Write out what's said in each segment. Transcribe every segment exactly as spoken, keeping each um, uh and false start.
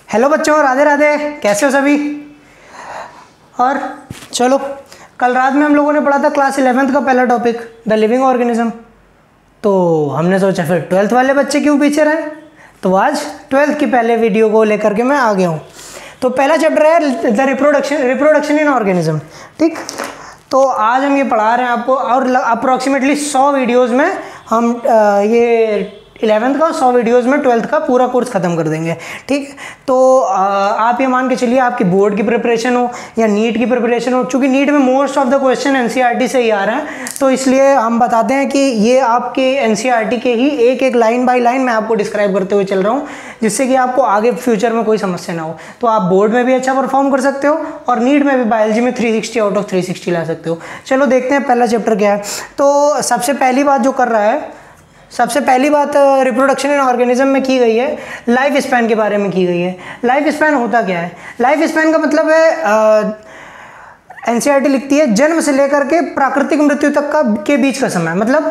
Hello बच्चों, राधे राधे। कैसे हो सभी? और चलो, कल रात में हम लोगों ने पढ़ा था क्लास इलेवेंथ का पहला टॉपिक द लिविंग ऑर्गेनिज्म। तो हमने सोचा फिर ट्वेल्थ वाले बच्चे क्यों पीछे रहे, तो आज ट्वेल्थ की पहले वीडियो को लेकर के मैं आ गया हूँ। तो पहला चैप्टर है the reproduction reproduction in organism. ठीक, तो आज हम ये पढ़ा रहे हैं आपको, और अप्रॉक्सीमेटली सौ वीडियोज़ में हम आ, ये इलेवेंथ का सौ वीडियोस में ट्वेल्थ का पूरा कोर्स ख़त्म कर देंगे। ठीक, तो आ, आप ये मान के चलिए आपकी बोर्ड की प्रिपरेशन हो या नीट की प्रिपरेशन हो, चूँकि नीट में most of the question NCERT से ही आ रहा है, तो इसलिए हम बताते हैं कि ये आपके एनसीईआरटी के ही एक एक लाइन बाय लाइन मैं आपको डिस्क्राइब करते हुए चल रहा हूँ, जिससे कि आपको आगे फ्यूचर में कोई समस्या ना हो। तो आप बोर्ड में भी अच्छा परफॉर्म कर सकते हो और नीट में भी बायोलॉजी में three sixty out of three sixty ला सकते हो। चलो देखते हैं पहला चैप्टर क्या है। तो सबसे पहली बात जो कर रहा है, सबसे पहली बात रिप्रोडक्शन इन ऑर्गेनिज्म में की गई है, लाइफ स्पैन के बारे में की गई है। लाइफ स्पैन होता क्या है? लाइफ स्पैन का मतलब है, एनसीईआरटी लिखती है, जन्म से लेकर के प्राकृतिक मृत्यु तक का के बीच का समय, मतलब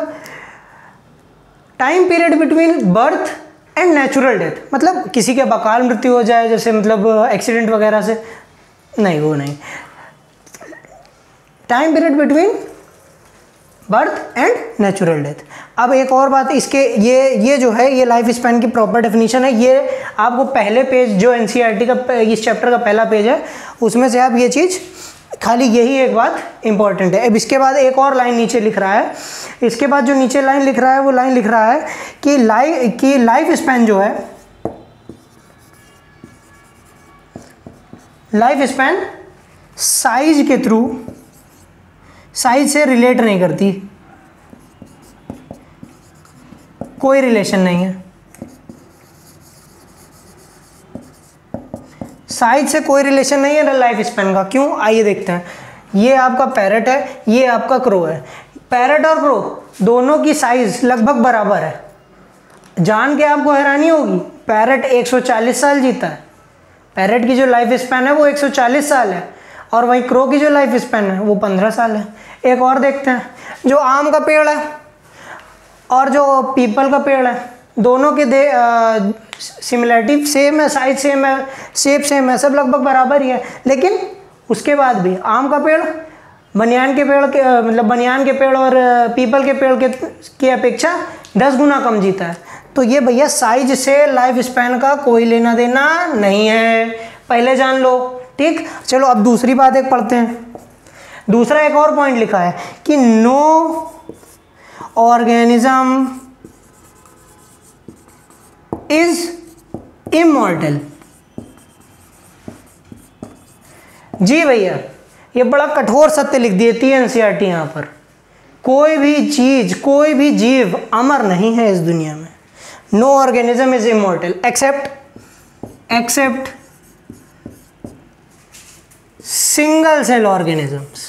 time period between birth and natural death. मतलब किसी के अकाल मृत्यु हो जाए, जैसे मतलब एक्सीडेंट वगैरह से, नहीं वो नहीं, time period between birth and natural death. अब एक और बात, इसके ये ये जो है ये लाइफ स्पैन की प्रॉपर डेफिनेशन है। ये आपको पहले पेज जो एनसीईआरटी का इस चैप्टर का पहला पेज है, उसमें से आप ये चीज़, खाली यही एक बात इंपॉर्टेंट है। अब इसके बाद एक और लाइन नीचे लिख रहा है, इसके बाद जो नीचे लाइन लिख रहा है वो लाइन लिख रहा है कि लाइफ कि लाइफ स्पैन जो है, लाइफ स्पैन साइज के थ्रू, साइज से रिलेट नहीं करती, कोई रिलेशन नहीं है, साइज से कोई रिलेशन नहीं है लाइफ स्पैन का। क्यों? आइए देखते हैं। ये आपका पैरट है, ये आपका क्रो है। पैरट और क्रो दोनों की साइज लगभग बराबर है। जान के आपको हैरानी होगी, पैरट एक सौ चालीस साल जीता है, पैरट की जो लाइफ स्पैन है वो एक सौ चालीस साल है, और वहीं क्रो की जो लाइफ स्पैन है वो पंद्रह साल है। एक और देखते हैं, जो आम का पेड़ है और जो पीपल का पेड़ है, दोनों के दे सिमिलरिटी सेम है, साइज सेम है, शेप सेम है, सब लगभग बराबर ही है। लेकिन उसके बाद भी आम का पेड़ बनियान के पेड़ के मतलब बनियान के पेड़ और पीपल के पेड़ के की अपेक्षा दस गुना कम जीता है। तो ये भैया साइज से लाइफ स्पैन का कोई लेना देना नहीं है, पहले जान लो। ठीक, चलो अब दूसरी बात एक पढ़ते हैं। दूसरा एक और पॉइंट लिखा है कि नो ऑर्गेनिज्म इज इमॉर्टल। जी भैया, ये बड़ा कठोर सत्य लिख देती है एनसीईआरटी यहाँ पर। कोई भी चीज, कोई भी जीव अमर नहीं है इस दुनिया में। No organism is immortal except except single cell organisms.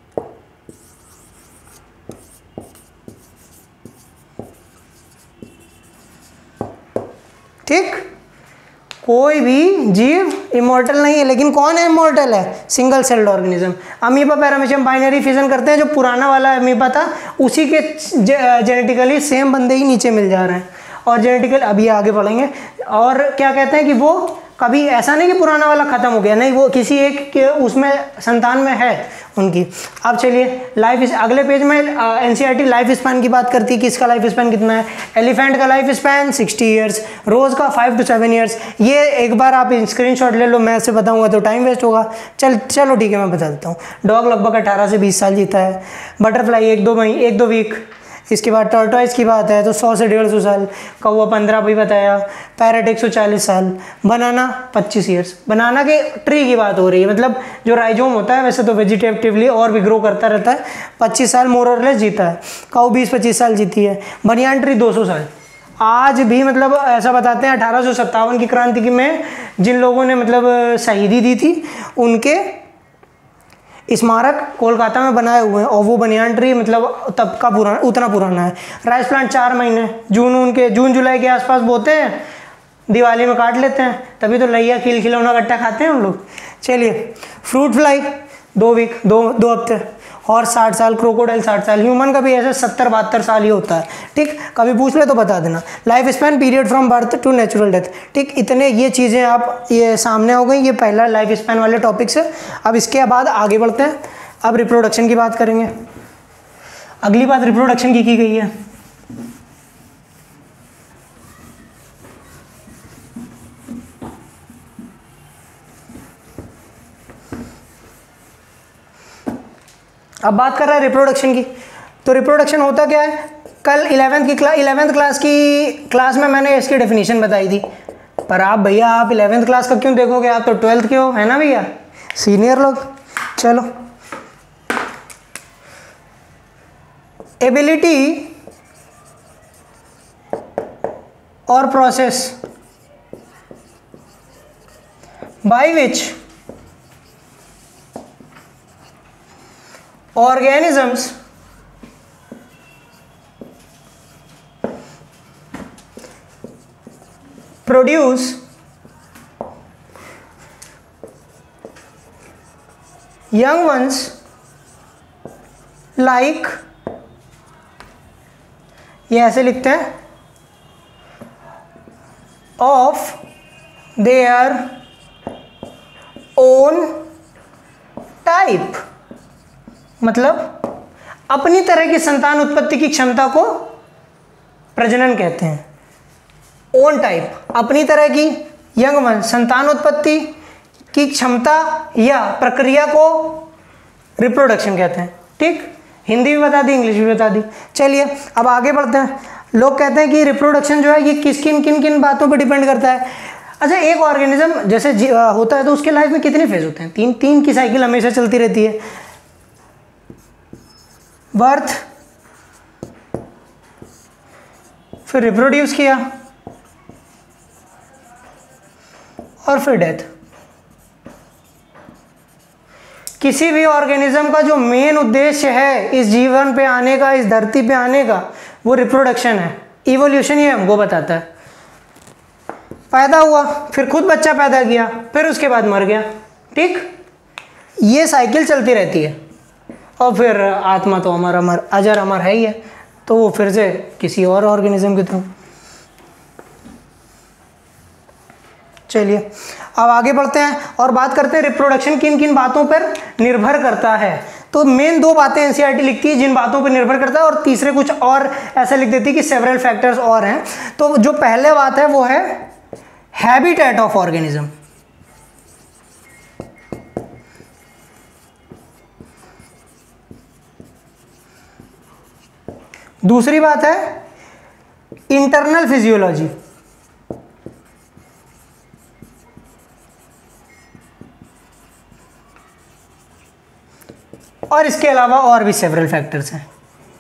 ठीक, कोई भी जीव इमॉर्टल नहीं है, लेकिन कौन है इमॉर्टल है? Single celled organism. Amoeba paramecium binary fission करते हैं, जो पुराना वाला अमीबा था उसी के जेनेटिकली सेम बंदे ही नीचे मिल जा रहे हैं, और जेनेटिकल अभी आगे बढ़ेंगे। और क्या कहते हैं कि वो कभी ऐसा नहीं कि पुराना वाला ख़त्म हो गया, नहीं, वो किसी एक के उसमें संतान में है उनकी। अब चलिए लाइफ, अगले पेज में एनसीईआरटी लाइफ स्पैन की बात करती है कि इसका लाइफ स्पैन कितना है। एलिफेंट का life span sixty years, rose का फाइव टू सेवन ईयर्स। ये एक बार आप स्क्रीनशॉट ले लो, मैं ऐसे बताऊंगा तो टाइम वेस्ट होगा। चल चलो ठीक है, मैं बता देता हूँ। डॉग लगभग अठारह से बीस साल जीता है। बटरफ्लाई एक दो महीने एक दो वीक। इसके बाद टर्टोइज की बात है तो सौ से डेढ़ सौ साल। कौवा पंद्रह भी बताया। पैरट एक सौ चालीस साल। बनाना पच्चीस ईयर्स। बनाना के ट्री की बात हो रही है, मतलब जो राइजोम होता है, वैसे तो वेजिटेटिवली और भी ग्रो करता रहता है, पच्चीस साल मोर और लेस जीता है। काऊ बीस पच्चीस साल जीती है। बनियान ट्री दो सौ साल। आज भी मतलब ऐसा बताते हैं अठारह सौ सत्तावन की क्रांति में जिन लोगों ने मतलब शहीदी दी थी, उनके स्मारक कोलकाता में बनाए हुए हैं, और वो बनियान ट्री मतलब तब का पुराना, उतना पुराना है। राइस प्लांट चार महीने, जून उनके जून जुलाई के आसपास बोते हैं, दिवाली में काट लेते हैं, तभी तो लैया खिल खिलौना गट्टा खाते हैं हम लोग। चलिए, फ्रूट फ्लाई दो वीक दो दो हफ्ते। और साठ साल, क्रोकोडाइल साठ साल, ह्यूमन का भी ऐसे सत्तर बहत्तर साल ही होता है, ठीक। कभी पूछ ले तो बता देना। Life span period from birth to natural death, ठीक। इतने ये चीज़ें आप ये सामने हो गई, ये पहला लाइफ स्पैन वाले टॉपिक से। अब इसके बाद आगे बढ़ते हैं, अब रिप्रोडक्शन की बात करेंगे। अगली बात रिप्रोडक्शन की की गई है। अब बात कर रहा है रिप्रोडक्शन की। तो रिप्रोडक्शन होता क्या है, कल इलेवेंथ की क्लास इलेवेंथ क्लास की क्लास में मैंने इसकी डेफिनेशन बताई थी, पर आप भैया आप इलेवेंथ क्लास का क्यों देखोगे, आप तो ट्वेल्थ के हो, है ना भैया, सीनियर लोग। चलो, एबिलिटी और process by which organisms produce young ones like, ये ऐसे लिखते हैं, of their own type, मतलब अपनी तरह की संतान उत्पत्ति की क्षमता को प्रजनन कहते हैं। ओन टाइप, अपनी तरह की, यंग वन, संतान उत्पत्ति की क्षमता या प्रक्रिया को रिप्रोडक्शन कहते हैं, ठीक। हिंदी भी बता दी, इंग्लिश भी बता दी। चलिए अब आगे बढ़ते हैं। लोग कहते हैं कि रिप्रोडक्शन जो है ये किस किन किन किन बातों पर डिपेंड करता है। अच्छा, एक ऑर्गेनिज्म जैसे होता है तो उसके लाइफ में कितने फेज होते हैं, तीन तीन की साइकिल हमेशा चलती रहती है। बर्थ, फिर रिप्रोड्यूस किया और फिर डेथ। किसी भी ऑर्गेनिज्म का जो मेन उद्देश्य है इस जीवन पे आने का, इस धरती पे आने का, वो रिप्रोडक्शन है। इवोल्यूशन ये हमको बताता है। पैदा हुआ, फिर खुद बच्चा पैदा किया, फिर उसके बाद मर गया, ठीक। ये साइकिल चलती रहती है और फिर आत्मा तो अमर अमर अजर अमर है ही है, तो वो फिर से किसी और ऑर्गेनिज्म के थ्रू। चलिए अब आगे बढ़ते हैं और बात करते हैं रिप्रोडक्शन किन किन बातों पर निर्भर करता है। तो मेन दो बातें एनसीईआरटी लिखती है जिन बातों पर निर्भर करता है, और तीसरे कुछ और ऐसे लिख देती है कि सेवरल फैक्टर्स और हैं। तो जो पहले बात है वो है हैबिटेट ऑफ ऑर्गेनिज्म। दूसरी बात है इंटरनल फिजियोलॉजी, और इसके अलावा और भी सेवरल फैक्टर्स हैं।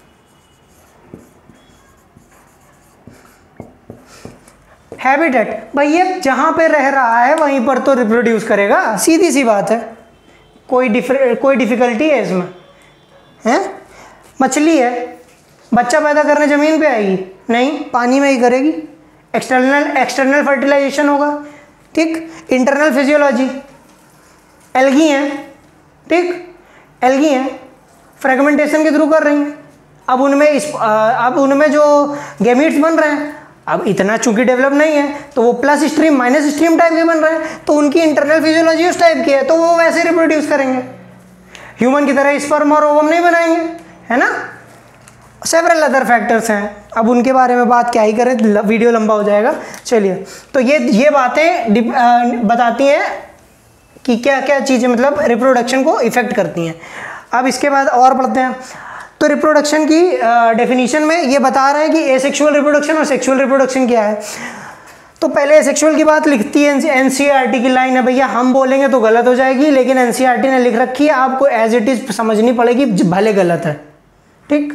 हैबिटेट, भाई ये जहां पे रह रहा है वहीं पर तो रिप्रोड्यूस करेगा, सीधी सी बात है, कोई डिफर कोई डिफिकल्टी है इसमें, हैं? मछली है, बच्चा पैदा करने ज़मीन पे आएगी? नहीं, पानी में ही करेगी। एक्सटर्नल एक्सटर्नल फर्टिलाइजेशन होगा, ठीक। इंटरनल फिजियोलॉजी, एल्गी हैं, ठीक, एल्गी हैं, फ्रेगमेंटेशन के थ्रू कर रही हैं। अब उनमें इस अब उनमें जो गैमीट्स बन रहे हैं, अब इतना चूंकि डेवलप नहीं है तो वो plus stream minus stream type के बन रहे हैं, तो उनकी इंटरनल फिजियोलॉजी उस टाइप की है, तो वो वैसे रिप्रोड्यूस करेंगे। ह्यूमन की तरह स्पर्म और ओवम नहीं बनाएंगे, है ना। सेवरल अदर फैक्टर्स हैं, अब उनके बारे में बात क्या ही करें, वीडियो लंबा हो जाएगा। चलिए, तो ये ये बातें बताती हैं कि क्या क्या चीज़ें मतलब रिप्रोडक्शन को इफेक्ट करती हैं। अब इसके बाद और पढ़ते हैं। तो रिप्रोडक्शन की डेफिनेशन में ये बता रहे हैं कि एसेक्सुअल रिप्रोडक्शन और सेक्सुअल रिप्रोडक्शन क्या है। तो पहले एसेक्सुअल की बात लिखती है एनसीईआरटी की लाइन है, भैया हम बोलेंगे तो गलत हो जाएगी, लेकिन एनसीईआरटी ने लिख रखी है, आपको एज इट इज समझनी पड़ेगी, भले गलत है, ठीक।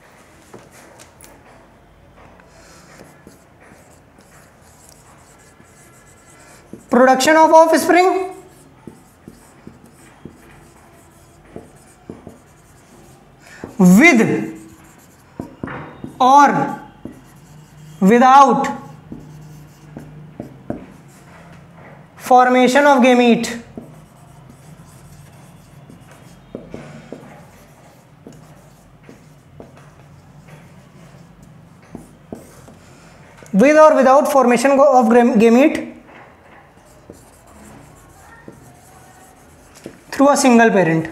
Production of offspring, with or without formation of gamete, with और without formation of gamete through a single parent.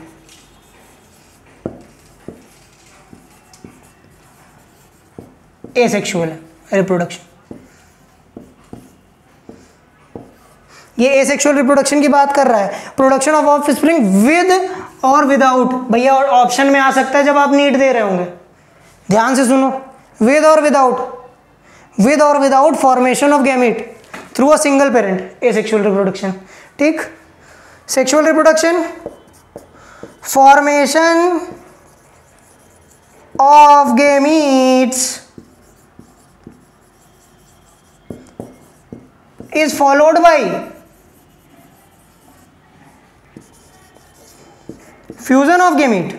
Asexual है रिप्रोडक्शन। ये एसेक्सुअल रिप्रोडक्शन की बात कर रहा है। प्रोडक्शन ऑफ ऑफस्प्रिंग विद और विदाउट, भैया और ऑप्शन में आ सकता है जब आप नीट दे रहे होंगे, ध्यान से सुनो, विद और विदाउट, विद और without formation of gamete through a single parent, asexual reproduction. ठीक, sexual reproduction, formation of gametes is followed by fusion of gamete।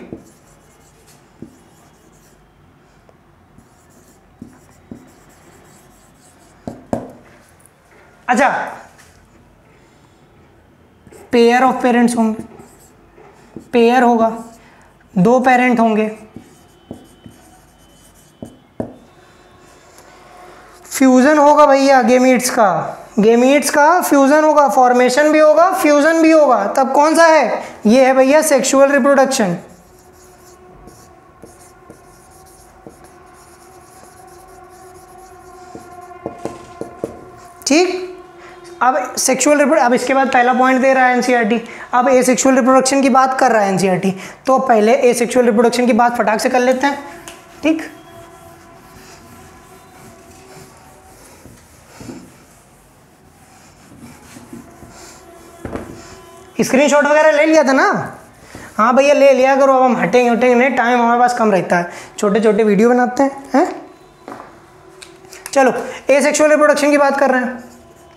अच्छा, पेयर ऑफ पेरेंट्स होंगे, पेयर होगा, दो पेरेंट होंगे, फ्यूजन होगा भैया गेमीट्स का, गेमीट्स का फ्यूजन होगा, फॉर्मेशन भी होगा, फ्यूजन भी होगा, तब कौन सा है? ये है भैया सेक्सुअल रिप्रोडक्शन। ठीक, अब सेक्सुअल रिप्रोड अब इसके बाद पहला पॉइंट दे रहा है एनसीईआरटी, अब एसेक्सुअल रिप्रोडक्शन की बात कर रहा है एनसीईआरटी, तो पहले एसेक्सुअल रिप्रोडक्शन की बात फटाक से कर लेते हैं। ठीक, स्क्रीनशॉट वगैरह ले लिया था ना? हाँ भैया ले लिया करो, अब हम हटेंगे हटेंगे नहीं, टाइम हमारे पास कम रहता है, छोटे छोटे वीडियो बनाते हैं हैं। चलो एसेक्सुअल रिप्रोडक्शन की बात कर रहे हैं।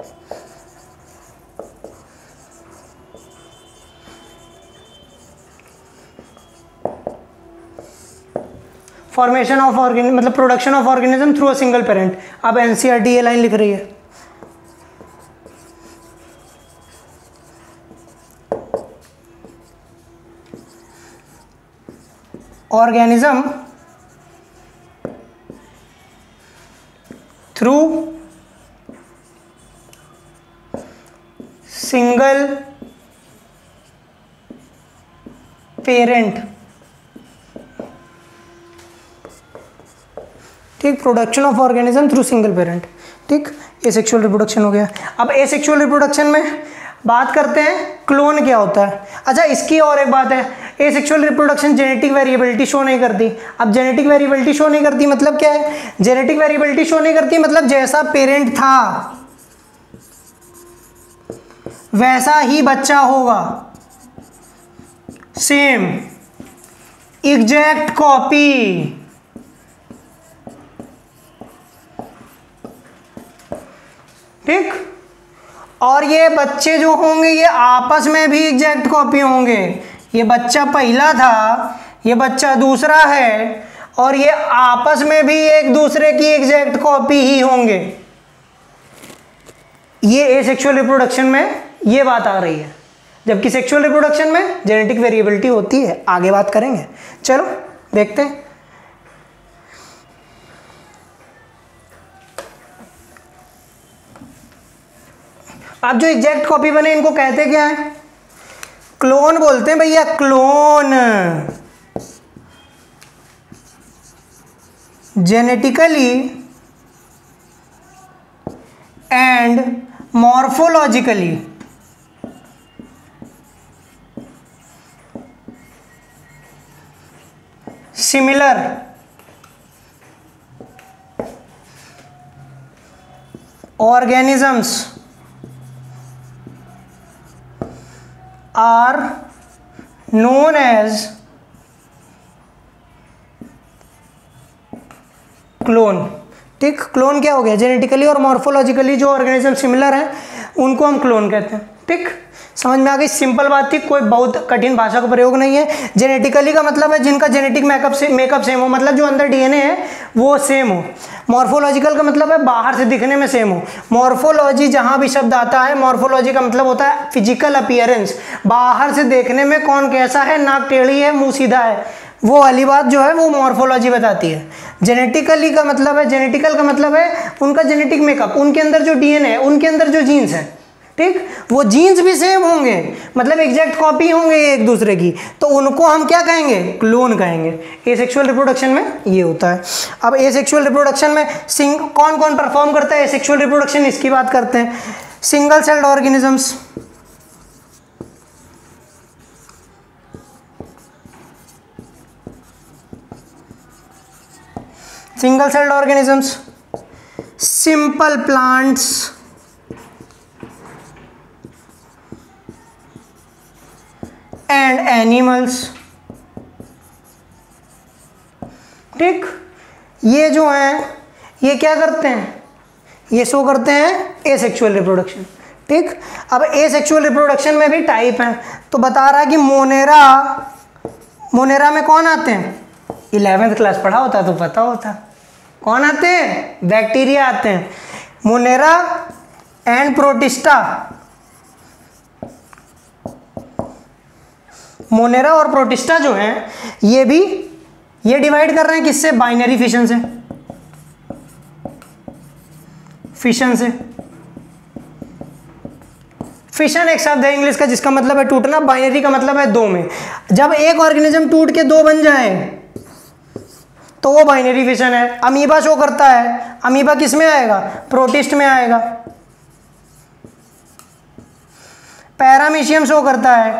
फॉर्मेशन ऑफ ऑर्गेनिज्म मतलब production of organism through a single parent. अब एनसीईआरटी ये लाइन लिख रही है, organism through single parent। ठीक, production of organism through single parent. ठीक, एसेक्सुअल रिप्रोडक्शन हो गया। अब एसेक्सुअल रिप्रोडक्शन में बात करते हैं क्लोन क्या होता है। अच्छा, इसकी और एक बात है, asexual reproduction genetic variability show नहीं करती। अब जेनेटिक वेरिएबिलिटी शो नहीं करती मतलब क्या है? जेनेटिक वेरिएबिलिटी शो नहीं करती मतलब जैसा पेरेंट था वैसा ही बच्चा होगा, सेम एग्जैक्ट कॉपी। ठीक, और ये बच्चे जो होंगे ये आपस में भी एग्जैक्ट कॉपी होंगे। ये बच्चा पहला था, ये बच्चा दूसरा है, और ये आपस में भी एक दूसरे की एग्जैक्ट कॉपी ही होंगे। ये एसेक्सुअल रिप्रोडक्शन में ये बात आ रही है, जबकि सेक्सुअल रिप्रोडक्शन में जेनेटिक वेरिएबिलिटी होती है। आगे बात करेंगे, चलो देखते हैं। अब जो एग्जैक्ट कॉपी बने इनको कहते क्या है? क्लोन बोलते हैं भैया, clone. Genetically and morphologically similar organisms are known as clone. ठीक, क्लोन क्या हो गया? जेनेटिकली और मॉर्फोलॉजिकली जो ऑर्गेनिज्म सिमिलर हैं उनको हम क्लोन कहते हैं। ठीक, समझ में आ गई? सिंपल बात थी, कोई बहुत कठिन भाषा का प्रयोग नहीं है। जेनेटिकली का मतलब है जिनका जेनेटिक मेकअप से मेकअप सेम हो, मतलब जो अंदर डीएनए है वो सेम हो। मॉर्फोलॉजिकल का मतलब है बाहर से दिखने में सेम हो। मॉर्फोलॉजी जहाँ भी शब्द आता है, मॉर्फोलॉजी का मतलब होता है फिजिकल अपीयरेंस, बाहर से देखने में कौन कैसा है, नाक टेढ़ी है, मुंह सीधा है, वो वाली बात जो है वो मॉर्फोलॉजी बताती है। जेनेटिकली का मतलब है, जेनेटिकल का मतलब है उनका जेनेटिक मेकअप, उनके अंदर जो डीएनए है, उनके अंदर जो जीन्स हैं, ठीक, वो जीन्स भी सेम होंगे, मतलब एग्जैक्ट कॉपी होंगे एक दूसरे की, तो उनको हम क्या कहेंगे, क्लोन कहेंगे। एसेक्सुअल रिप्रोडक्शन में ये होता है। अब एसेक्सुअल रिप्रोडक्शन में सिंग कौन कौन परफॉर्म करता है एसेक्सुअल रिप्रोडक्शन, इसकी बात करते हैं। Single celled organisms, single celled organisms, simple plants, and animals, ठीक, ये जो हैं ये क्या करते हैं, ये शो करते हैं एसेक्सुअल रिप्रोडक्शन, ठीक। अब एसेक्सुअल रिप्रोडक्शन में भी टाइप हैं, तो बता रहा है कि मोनेरा, मोनेरा में कौन आते हैं, इलेवेंथ क्लास पढ़ा होता तो पता होता, कौन आते हैं, बैक्टीरिया आते हैं, मोनेरा एंड प्रोटिस्टा, मोनेरा और प्रोटिस्टा जो हैं ये भी ये डिवाइड कर रहे हैं किससे, बाइनरी फिशन से, फिशन से। फिशन एक शब्द है इंग्लिश का जिसका मतलब है टूटना, बाइनरी का मतलब है दो में। जब एक ऑर्गेनिज्म टूट के दो बन जाए तो वो बाइनरी फिशन है। अमीबा शो करता है, अमीबा किस में आएगा, प्रोटिस्ट में आएगा। पैरामीशियम शो करता है,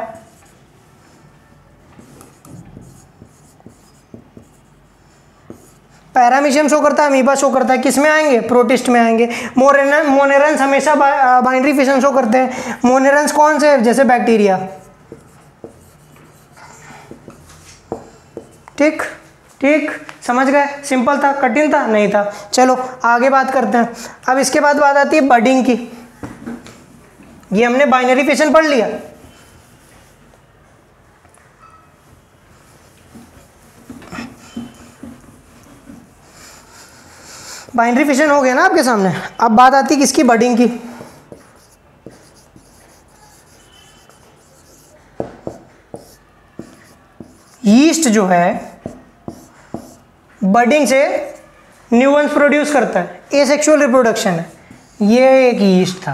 पैरामीशियम शो करता है, अमीबा शो करता है, किस में आएंगे, प्रोटिस्ट में आएंगे। मोनेरन मोनेरन्स हमेशा बाइनरी फिशन शो करते हैं। मोनेरन्स कौन से, जैसे बैक्टीरिया, ठीक ठीक, समझ गए, सिंपल था, कठिन था, नहीं था। चलो आगे बात करते हैं। अब इसके बाद बात आती है बडिंग की। ये हमने बाइनरी फिशन पढ़ लिया, बाइनरी फिशन हो गया ना आपके सामने। अब बात आती है किसकी, बडिंग की। यीस्ट जो है बडिंग से न्यूअन्स प्रोड्यूस करता है, एसेक्सुअल रिप्रोडक्शन है। ये एक यीस्ट था,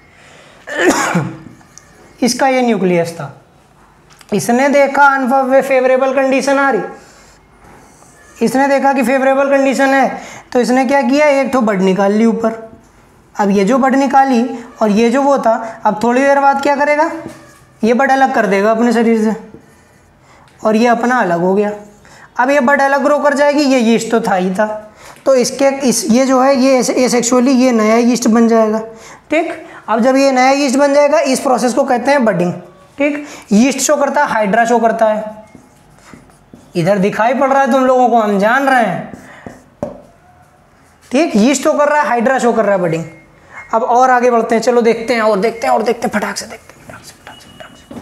इसका ये न्यूक्लियस था, इसने देखा अनफेवरेबल कंडीशन आ रही, इसने देखा कि फेवरेबल कंडीशन है, तो इसने क्या किया, एक तो बड निकाल ली ऊपर। अब ये जो बड निकाली और ये जो वो था, अब थोड़ी देर बाद क्या करेगा, ये बड अलग कर देगा अपने शरीर से और ये अपना अलग हो गया। अब ये बड अलग ग्रो कर जाएगी, ये यीस्ट तो था ही था, तो इसके इस ये जो है ये एसेक्सुअली ये नया यीस्ट बन जाएगा, ठीक। अब जब ये नया यीस्ट बन जाएगा, इस प्रोसेस को कहते हैं बडिंग, ठीक। यीस्ट शो करता है, हाइड्रा शो करता है, इधर दिखाई पड़ रहा है तुम लोगों को, हम जान रहे हैं, ठीक। यीस्ट शो कर रहा है, हाइड्रा शो कर रहा है, बडिंग। अब और आगे बढ़ते हैं, चलो देखते हैं और देखते हैं और देखते हैं, फटाक से देखते हैं, फटाक से फटाक से फटाक से।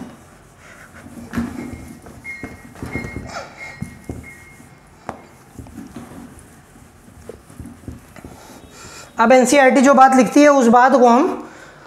अब एनसीईआरटी जो बात लिखती है उस बात को हम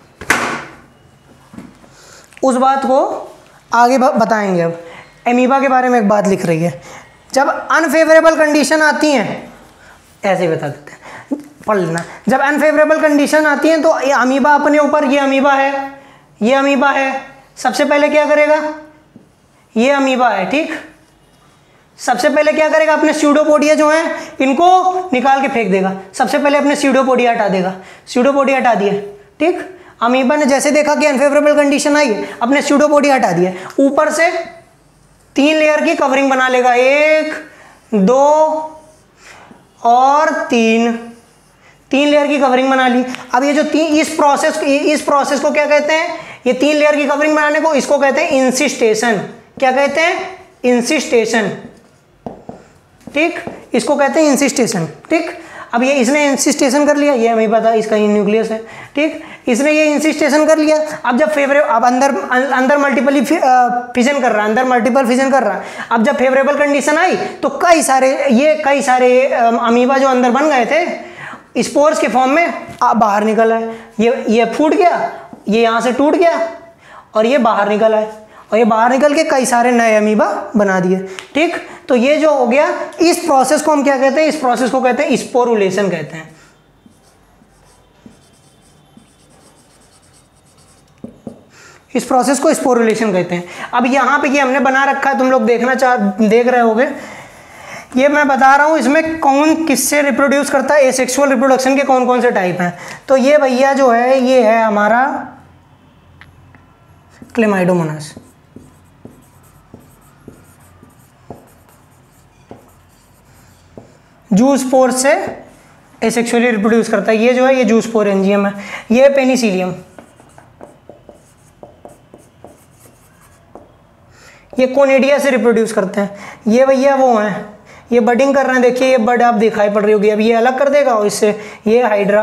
उस बात को आगे बताएंगे। अब एमीबा के बारे में एक बात लिख रही है, जब अनफेवरेबल कंडीशन आती हैं, ऐसे ही बता देते हैं, पढ़ लेना। जब अनफेवरेबल कंडीशन आती हैं तो ये अमीबा अपने ऊपर, ये अमीबा है, ये अमीबा है, सबसे पहले क्या करेगा, ये अमीबा है, ठीक। सबसे पहले क्या करेगा, अपने स्यूडोपोडिया जो हैं इनको निकाल के फेंक देगा, सबसे पहले अपने स्यूडोपोडिया हटा देगा, स्यूडोपोडिया हटा दिया, ठीक। अमीबा ने जैसे देखा कि अनफेवरेबल कंडीशन आई है, अपने स्यूडोपोडिया हटा दिया, ऊपर से तीन लेयर की कवरिंग बना लेगा, एक, दो और तीन, तीन लेयर की कवरिंग बना ली। अब ये जो तीन, इस प्रोसेस इस प्रोसेस को क्या कहते हैं, ये तीन लेयर की कवरिंग बनाने को, इसको कहते हैं इंसिस्टेशन। क्या कहते हैं, इंसिस्टेशन, ठीक, इसको कहते हैं इंसिस्टेशन, ठीक। अब ये इसने इंसिस्टेशन कर लिया, ये हमें पता है इसका न्यूक्लियस है, ठीक। इसने ये इंसिस्टेशन कर लिया। अब जब फेवरेबल, अब अंदर अंदर मल्टीपल फिजन कर रहा है, अंदर मल्टीपल फिजन कर रहा है। अब जब फेवरेबल कंडीशन आई तो कई सारे ये कई सारे अमीबा जो अंदर बन गए थे स्पोर्स के फॉर्म में बाहर निकल आए। ये ये फूट गया, ये यहाँ से टूट गया और ये बाहर निकल आए, और ये बाहर निकल के कई सारे नए अमीबा बना दिए, ठीक। तो ये जो हो गया, इस प्रोसेस को हम क्या कहते हैं, इस प्रोसेस को कहते हैं स्पोरुलेशन कहते हैं। इस प्रोसेस को स्पोरुलेशन कहते हैं। अब यहाँ पे ये हमने बना रखा है, तुम लोग देखना चाह देख रहे होगे, ये मैं बता रहा हूँ इसमें कौन किससे रिप्रोड्यूस करता है, एसेक्सुअल रिप्रोडक्शन के कौन कौन से टाइप हैं। तो ये भैया जो है ये है हमारा क्लेमाइडोमोनास। जूस्पोर से एसेक्सुअली रिप्रोड्यूस करता है। ये जो है ये जूस्पोर एंजियम है। ये पेनिसिलियम, ये कोनिडिया से रिप्रोड्यूस करते हैं। ये भैया वो हैं, ये बडिंग कर रहे हैं, देखिए ये बड आप दिखाई पड़ रही होगी, अब ये अलग कर देगा और इससे। ये हाइड्रा,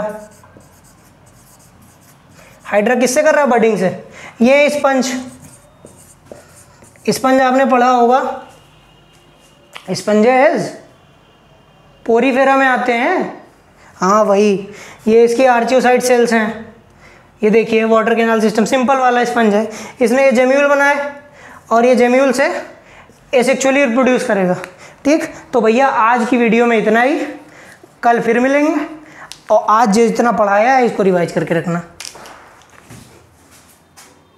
हाइड्रा किससे कर रहा है, बडिंग से। ये स्पंज, स्पंज आपने पढ़ा होगा, स्पंजेस पोरीफेरा में आते हैं, हाँ वही। ये इसकी आर्चियोसाइट सेल्स हैं, ये देखिए वाटर कैनाल सिस्टम, सिंपल वाला स्पंज है। इसने ये जेम्यूल बनाए और ये जेम्यूल से एसेक्सुअली रिप्रोड्यूस करेगा। ठीक, तो भैया आज की वीडियो में इतना ही, कल फिर मिलेंगे। और आज जो इतना पढ़ाया है इसको रिवाइज करके रखना।